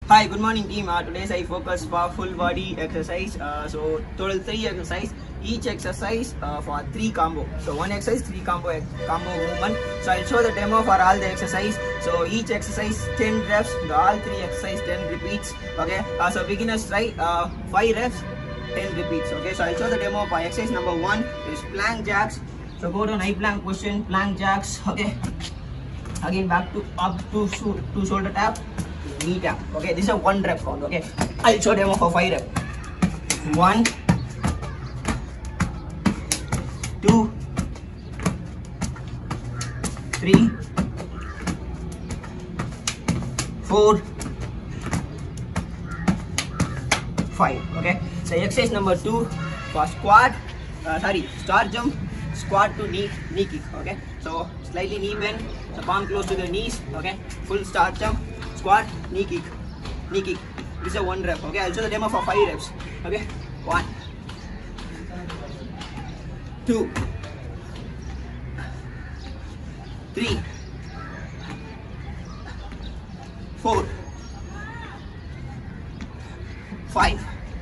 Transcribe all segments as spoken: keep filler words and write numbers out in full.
Hi, good morning team. Uh, today's I focus for full body exercise. Uh, so total three exercise. Each exercise uh, for three combo. So one exercise, three combo combo movement. So I'll show the demo for all the exercise. So each exercise ten reps. The all three exercise ten repeats. Okay. Uh, so beginners try uh, five reps, ten repeats. Okay. So I'll show the demo for exercise number one is plank jacks. So go to high plank position, plank jacks. Okay. Again back to up to to shoulder tap. Knee tap. Okay, this is a one rep count. Okay, I'll show demo for five rep. One, two, three, four, five. Okay, so exercise number two for squat. Uh, sorry, start jump, squat to knee knee kick. Okay, so slightly knee bend, the palm close to the knees. Okay, full start jump. Squat, knee kick, knee kick. This is a one rep. Okay, I'll show the demo for five reps. Okay, one, two, three, four, five.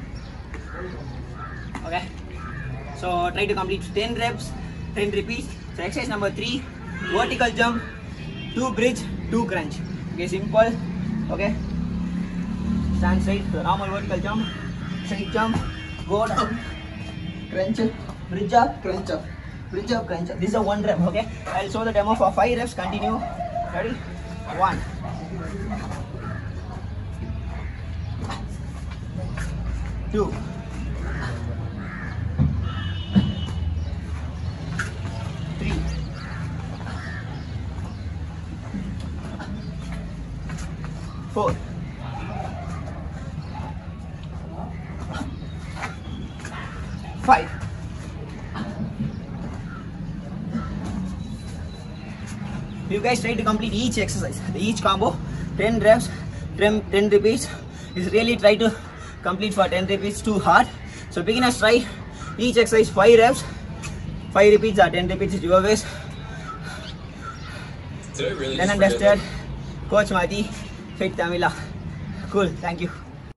Okay, so try to complete ten reps, ten repeats. So exercise number three, vertical jump, two bridge, two crunch. Okay, simple. Okay, stand straight, the normal vertical jump, straight jump, go down, crunch up, bridge up, crunch up, bridge up, crunch up. This is a one rep. Okay, I'll show the demo for five reps. Continue. Ready? One, two, three, four, five. You guys try to complete each exercise, each combo, ten reps, ten, ten repeats. Is really try to complete for ten repeats too hard. So beginners try each exercise five reps, five repeats or ten repeats is your ways. Did I really Then just understood. Coach Mati, Fit Tamila. Cool, thank you.